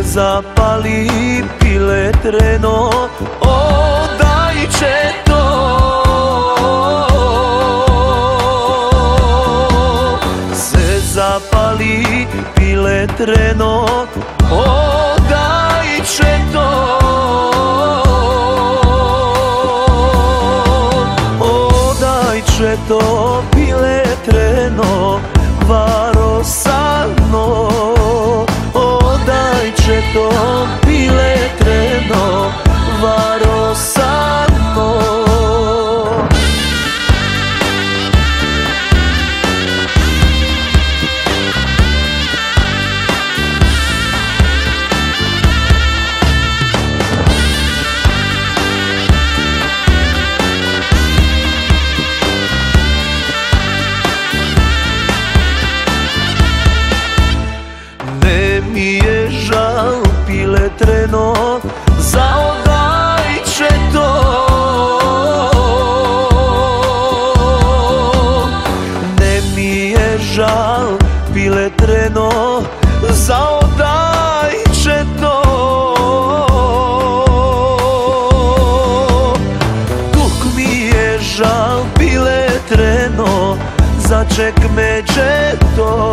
zapali piletreno, odajče to. Se zapali piletreno, odajče to. Odajče to piletreno, varosano. Odajče to piletreno, varosano. Ne mi je žal piletreno, za odajče to. Ne mi je žal piletreno, za odajče to. Duk mi je žal piletreno, za čekmeđe to.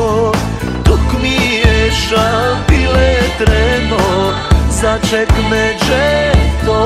Žal piletreno, za čekmeđe to.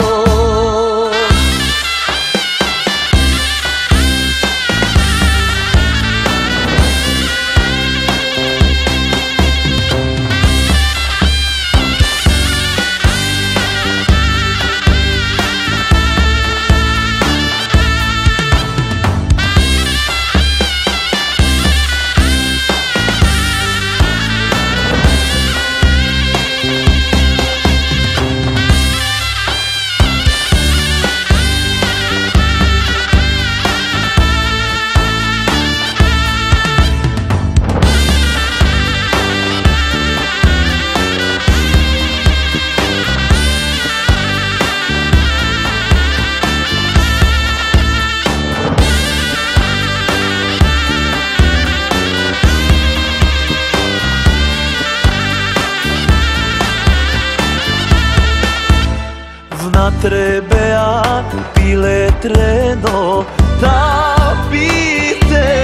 Trebea piletreno, tapite.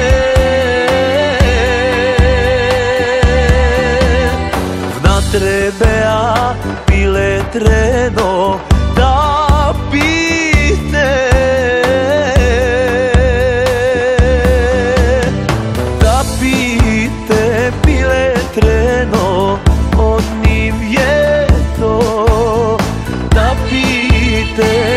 Vna trebea piletreno, tapite. Tapite piletreno, od njih vjeto. Tapite